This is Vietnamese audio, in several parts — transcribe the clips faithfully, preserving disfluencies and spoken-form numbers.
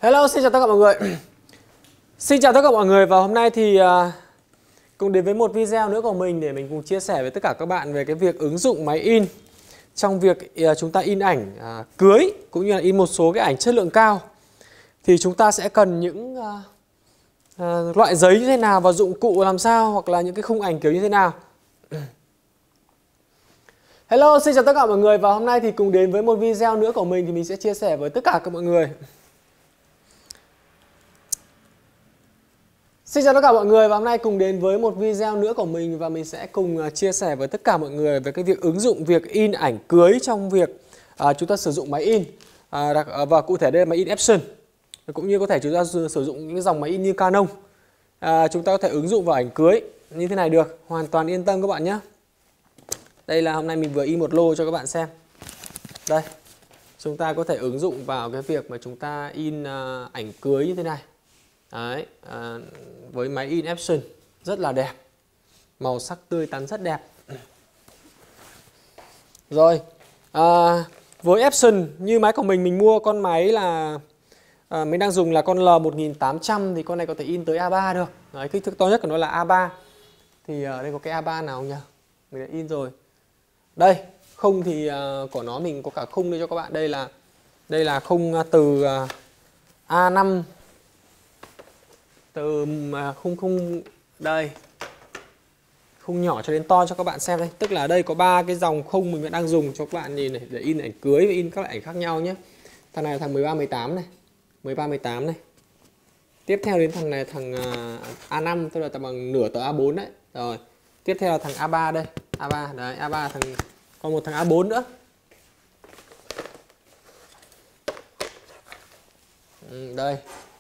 Hello, xin chào tất cả mọi người. Xin chào tất cả mọi người và hôm nay thì uh, cùng đến với một video nữa của mình để mình cùng chia sẻ với tất cả các bạn về cái việc ứng dụng máy in trong việc uh, chúng ta in ảnh uh, cưới cũng như là in một số cái ảnh chất lượng cao. Thì chúng ta sẽ cần những uh, uh, loại giấy như thế nào và dụng cụ làm sao, hoặc là những cái khung ảnh kiểu như thế nào. Hello, xin chào tất cả mọi người và hôm nay thì cùng đến với một video nữa của mình thì mình sẽ chia sẻ với tất cả các mọi người. Xin chào tất cả mọi người và hôm nay cùng đến với một video nữa của mình và mình sẽ cùng chia sẻ với tất cả mọi người về cái việc ứng dụng việc in ảnh cưới trong việc uh, chúng ta sử dụng máy in, uh, và cụ thể đây là máy in Epson, cũng như có thể chúng ta sử dụng những dòng máy in như Canon. Uh, chúng ta có thể ứng dụng vào ảnh cưới như thế này được, hoàn toàn yên tâm các bạn nhé. Đây là hôm nay mình vừa in một lô cho các bạn xem. Đây, chúng ta có thể ứng dụng vào cái việc mà chúng ta in uh, ảnh cưới như thế này. Đấy, à, với máy in Epson rất là đẹp, màu sắc tươi tắn rất đẹp. Rồi, à, với Epson như máy của mình, mình mua con máy là à, mình đang dùng là con L một nghìn tám trăm, thì con này có thể in tới A ba được. Đấy, kích thước to nhất của nó là A ba. Thì ở đây có cái A ba nào nhỉ? Mình đã in rồi. Đây, khung thì uh, của nó mình có cả khung đây cho các bạn. Đây là đây là khung từ uh, A năm, từ uh, khung khung đây, khung nhỏ cho đến to cho các bạn xem đây. Tức là đây có ba cái dòng khung mình vẫn đang dùng cho các bạn nhìn này, để in ảnh cưới và in các loại ảnh khác nhau nhé. Thằng này là thằng mười ba mười tám này, mười ba mười tám này. Tiếp theo đến thằng này thằng uh, A năm, tức là tầm bằng nửa tờ A bốn đấy. Rồi, tiếp theo là thằng A ba đây, A ba đấy, A ba thằng, còn một thằng A bốn nữa. Ừ, đây.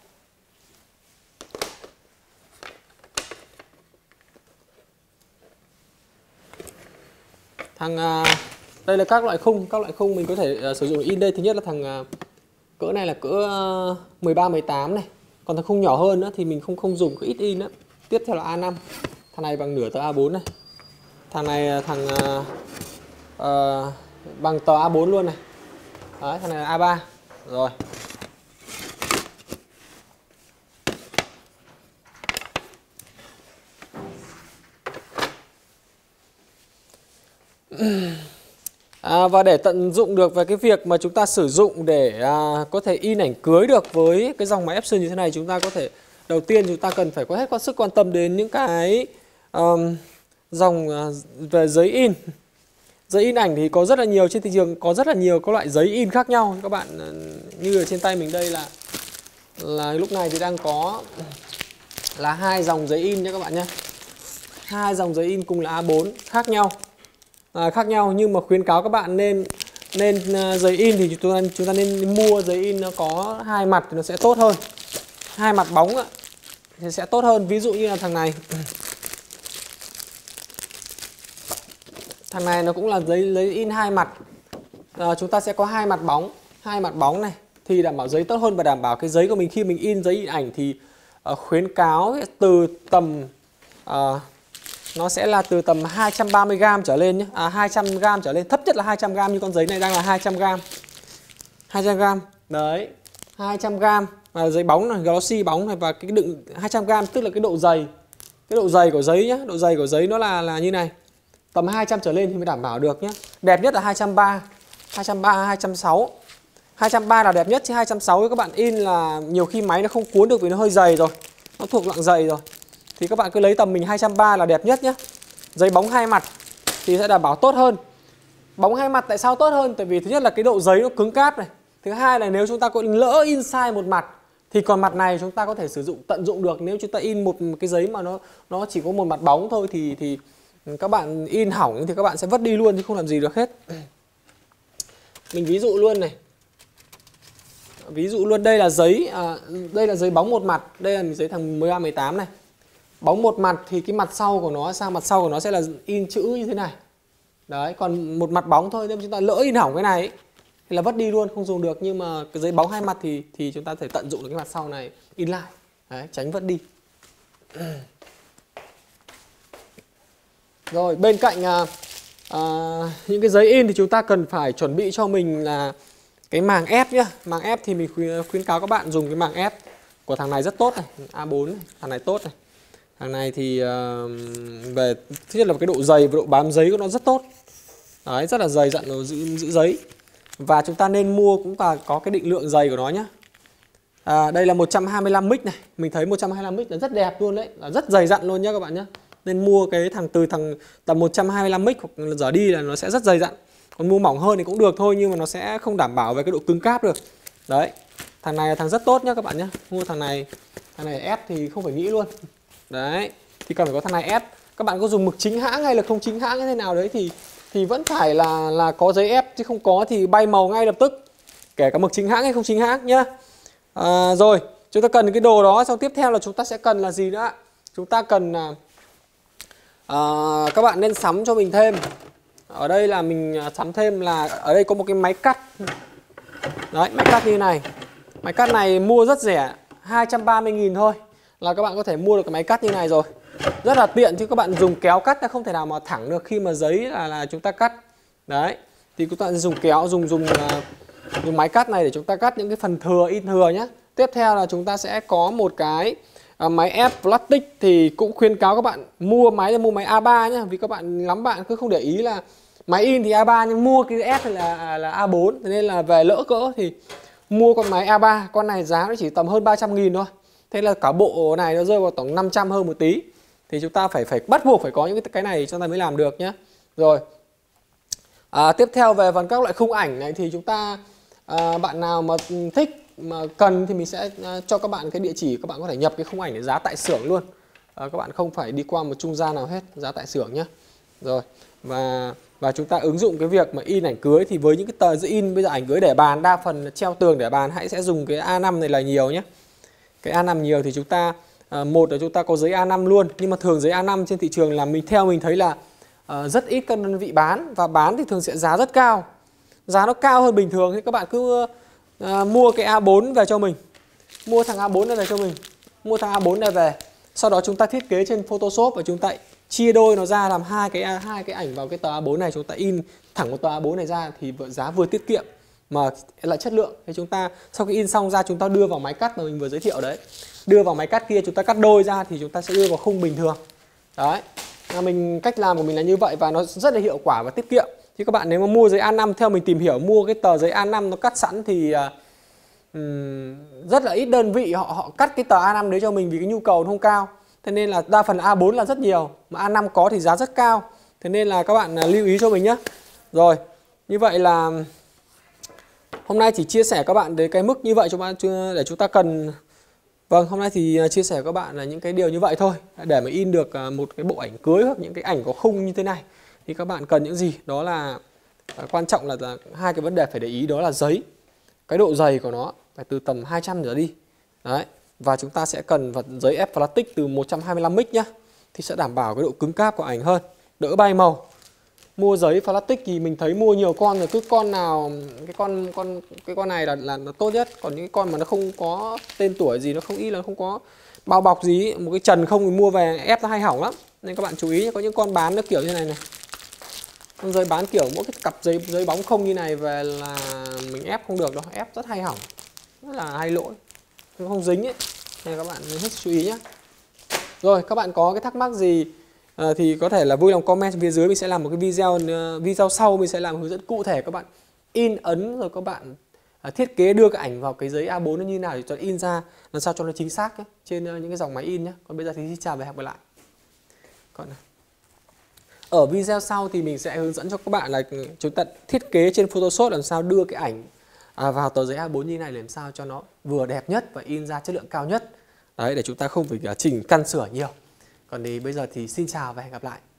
Thằng uh, đây là các loại khung, các loại khung mình có thể uh, sử dụng in đây. Thứ nhất là thằng uh, cỡ này là cỡ uh, mười ba mười tám này. Còn thằng khung nhỏ hơn nữa thì mình không không dùng, có ít in nữa. Tiếp theo là A năm. Thằng này bằng nửa tờ A bốn này. Thằng này thằng uh, uh, bằng tờ A bốn luôn này. Đấy, thằng này là A ba. Rồi. À, và để tận dụng được về cái việc mà chúng ta sử dụng để à, có thể in ảnh cưới được với cái dòng máy Epson như thế này, chúng ta có thể đầu tiên chúng ta cần phải có hết có sức quan tâm đến những cái um, dòng uh, về giấy in. Giấy in ảnh thì có rất là nhiều, trên thị trường có rất là nhiều các loại giấy in khác nhau các bạn. Như ở trên tay mình đây là là lúc này thì đang có là hai dòng giấy in nhé các bạn nhé. Hai dòng giấy in cùng là A bốn khác nhau. À, khác nhau nhưng mà khuyến cáo các bạn nên nên uh, giấy in thì chúng ta chúng ta nên mua giấy in nó có hai mặt thì nó sẽ tốt hơn, hai mặt bóng ạ, thì sẽ tốt hơn. Ví dụ như là thằng này, thằng này nó cũng là giấy giấy in hai mặt, à, chúng ta sẽ có hai mặt bóng, hai mặt bóng này thì đảm bảo giấy tốt hơn và đảm bảo cái giấy của mình khi mình in giấy in ảnh thì uh, khuyến cáo từ tầm uh, nó sẽ là từ tầm hai trăm ba mươi gam trở lên nhé. À, hai trăm gam trở lên, thấp nhất là hai trăm gam, như con giấy này đang là hai trăm gam. hai trăm gam. Đấy, hai trăm gam. Và giấy bóng này, glossy bóng này, và cái đựng hai trăm gam tức là cái độ dày. Cái độ dày của giấy nhé, độ dày của giấy nó là là như này. Tầm hai trăm trở lên thì mới đảm bảo được nhé. Đẹp nhất là hai trăm ba mươi, hai trăm ba mươi, hai trăm sáu mươi. hai trăm ba mươi là đẹp nhất, chứ hai trăm sáu mươi các bạn in là nhiều khi máy nó không cuốn được vì nó hơi dày rồi. Nó thuộc dạng dày rồi. Thì các bạn cứ lấy tầm mình hai trăm ba mươi là đẹp nhất nhé. Giấy bóng hai mặt thì sẽ đảm bảo tốt hơn. Bóng hai mặt tại sao tốt hơn? Tại vì thứ nhất là cái độ giấy nó cứng cáp này. Thứ hai là nếu chúng ta có lỡ in sai một mặt thì còn mặt này chúng ta có thể sử dụng tận dụng được. Nếu chúng ta in một cái giấy mà nó nó chỉ có một mặt bóng thôi thì thì các bạn in hỏng thì các bạn sẽ vứt đi luôn chứ không làm gì được hết. Mình ví dụ luôn này. Ví dụ luôn, đây là giấy à, đây là giấy bóng một mặt, đây là giấy thằng mười ba mười tám này. Bóng một mặt thì cái mặt sau của nó sang mặt sau của nó sẽ là in chữ như thế này. Đấy, còn một mặt bóng thôi, nếu chúng ta lỡ in hỏng cái này ấy, thì là vứt đi luôn, không dùng được. Nhưng mà cái giấy bóng hai mặt thì thì chúng ta thể tận dụng được cái mặt sau này in lại. Đấy, tránh vứt đi. Rồi, bên cạnh à, à, những cái giấy in thì chúng ta cần phải chuẩn bị cho mình là cái màng ép nhá. Màng ép thì mình khuyến, khuyến cáo các bạn dùng cái màng ép của thằng này rất tốt này, A bốn này, thằng này tốt này. Thằng này thì uh, về thứ nhất là cái độ dày và độ bám giấy của nó rất tốt. Đấy, rất là dày dặn nó giữ, giữ giấy. Và chúng ta nên mua cũng là có cái định lượng dày của nó nhá. À, đây là một trăm hai mươi lăm mic này, mình thấy một trăm hai mươi lăm mic là rất đẹp luôn đấy, là rất dày dặn luôn nhá các bạn nhá. Nên mua cái thằng từ thằng tầm một trăm hai mươi lăm mic hoặc là trở đi là nó sẽ rất dày dặn. Còn mua mỏng hơn thì cũng được thôi, nhưng mà nó sẽ không đảm bảo về cái độ cứng cáp được. Đấy, thằng này là thằng rất tốt nhá các bạn nhá. Mua thằng này, thằng này ép thì không phải nghĩ luôn. Đấy, thì cần phải có thằng này ép. Các bạn có dùng mực chính hãng hay là không chính hãng như thế nào đấy thì thì vẫn phải là là có giấy ép, chứ không có thì bay màu ngay lập tức. Kể cả mực chính hãng hay không chính hãng nhá. À, rồi, chúng ta cần cái đồ đó, xong tiếp theo là chúng ta sẽ cần là gì nữa? Chúng ta cần à, các bạn nên sắm cho mình thêm. Ở đây là mình sắm thêm là ở đây có một cái máy cắt. Đấy, máy cắt như này. Máy cắt này mua rất rẻ, hai trăm ba mươi nghìn thôi là các bạn có thể mua được cái máy cắt như này rồi. Rất là tiện, chứ các bạn dùng kéo cắt là không thể nào mà thẳng được khi mà giấy là, là chúng ta cắt. Đấy, thì chúng ta dùng kéo, dùng dùng uh, dùng máy cắt này để chúng ta cắt những cái phần thừa, in thừa nhé. Tiếp theo là chúng ta sẽ có một cái uh, máy ép plastic, thì cũng khuyên cáo các bạn mua máy là mua máy A ba nhé. Vì các bạn lắm bạn cứ không để ý là máy in thì A ba nhưng mua cái ép thì là, là A bốn. Thế nên là về lỡ cỡ thì mua con máy A ba, con này giá nó chỉ tầm hơn ba trăm nghìn thôi. Thế là cả bộ này nó rơi vào tổng năm trăm hơn một tí. Thì chúng ta phải phải bắt buộc phải có những cái cái này cho ta mới làm được nhé. Rồi. À, tiếp theo về phần các loại khung ảnh này thì chúng ta à, bạn nào mà thích mà cần thì mình sẽ à, cho các bạn cái địa chỉ, các bạn có thể nhập cái khung ảnh để giá tại xưởng luôn. À, các bạn không phải đi qua một trung gian nào hết, giá tại xưởng nhé. Rồi. Và và chúng ta ứng dụng cái việc mà in ảnh cưới thì với những cái tờ giấy in bây giờ ảnh cưới để bàn, đa phần treo tường để bàn, hãy sẽ dùng cái A năm này là nhiều nhé. Cái A năm nhiều thì chúng ta à, một là chúng ta có giấy A năm luôn, nhưng mà thường giấy A năm trên thị trường là mình theo mình thấy là à, rất ít các đơn vị bán, và bán thì thường sẽ giá rất cao, giá nó cao hơn bình thường. Thì các bạn cứ à, mua cái A bốn về cho mình, mua thằng A bốn này về cho mình, mua thằng A bốn này về, sau đó chúng ta thiết kế trên Photoshop và chúng ta chia đôi nó ra làm hai cái hai cái ảnh vào cái tờ A bốn này, chúng ta in thẳng một tờ A bốn này ra thì giá vừa tiết kiệm mà lại chất lượng. Thì chúng ta sau khi in xong ra, chúng ta đưa vào máy cắt mà mình vừa giới thiệu đấy, đưa vào máy cắt kia, chúng ta cắt đôi ra thì chúng ta sẽ đưa vào khung bình thường. Đấy, mình cách làm của mình là như vậy và nó rất là hiệu quả và tiết kiệm. Chứ các bạn nếu mà mua giấy A năm, theo mình tìm hiểu mua cái tờ giấy A năm nó cắt sẵn thì um, rất là ít đơn vị họ họ cắt cái tờ A năm đấy cho mình, vì cái nhu cầu nó không cao. Thế nên là đa phần A bốn là rất nhiều, mà A năm có thì giá rất cao. Thế nên là các bạn lưu ý cho mình nhé. Rồi, như vậy là hôm nay chỉ chia sẻ các bạn đến cái mức như vậy cho bạn để chúng ta cần. Vâng, hôm nay thì chia sẻ với các bạn là những cái điều như vậy thôi. Để mà in được một cái bộ ảnh cưới hoặc những cái ảnh có khung như thế này thì các bạn cần những gì? Đó là quan trọng là, là hai cái vấn đề phải để ý, đó là giấy. Cái độ dày của nó phải từ tầm hai trăm trở đi. Đấy. Và chúng ta sẽ cần vật giấy ép plastic từ một trăm hai mươi lăm mic nhá. Thì sẽ đảm bảo cái độ cứng cáp của ảnh hơn, đỡ bay màu. Mua giấy plastic thì mình thấy mua nhiều con rồi, cứ con nào cái con con cái con này là là nó tốt nhất. Còn những cái con mà nó không có tên tuổi gì, nó không y là không có bao bọc gì, một cái trần không thì mua về ép nó hay hỏng lắm. Nên các bạn chú ý, có những con bán nó kiểu như này này. Con giấy bán kiểu mỗi cái cặp giấy giấy bóng không như này về là mình ép không được đâu, ép rất hay hỏng, rất là hay lỗi, nó không dính ấy. Nên các bạn hết chú ý nhé. Rồi, các bạn có cái thắc mắc gì à, thì có thể là vui lòng comment phía dưới, mình sẽ làm một cái video video sau, mình sẽ làm hướng dẫn cụ thể các bạn in ấn, rồi các bạn à, thiết kế đưa cái ảnh vào cái giấy A bốn nó như nào để cho in ra làm sao cho nó chính xác ấy, trên uh, những cái dòng máy in nhé. Còn bây giờ thì xin chào và hẹn gặp lại. Còn ở video sau thì mình sẽ hướng dẫn cho các bạn là chúng ta thiết kế trên Photoshop làm sao đưa cái ảnh à, vào tờ giấy A bốn như này làm sao cho nó vừa đẹp nhất và in ra chất lượng cao nhất. Đấy, để chúng ta không phải chỉnh căn sửa nhiều. Còn thì bây giờ thì xin chào và hẹn gặp lại.